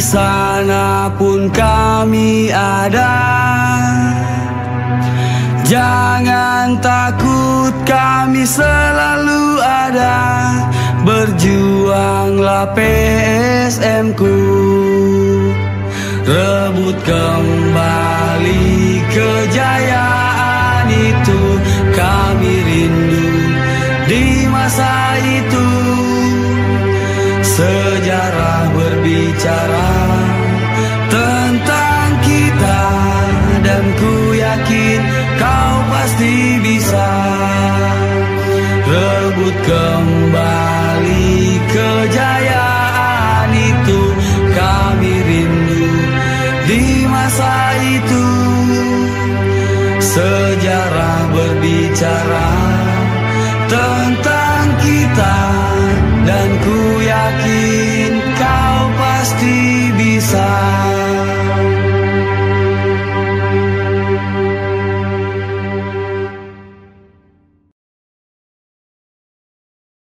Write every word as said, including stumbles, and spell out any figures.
sana pun kami ada. Jangan takut, kami selalu ada. Berjuanglah P S M ku, rebut kembali kejayaan itu. Kami rindu di masa itu. Sejarah berbicara tentang kita, dan ku yakin kau pasti bisa rebut kembali kejayaan itu. Kami rindu di masa itu. Sejarah berbicara tentang kita.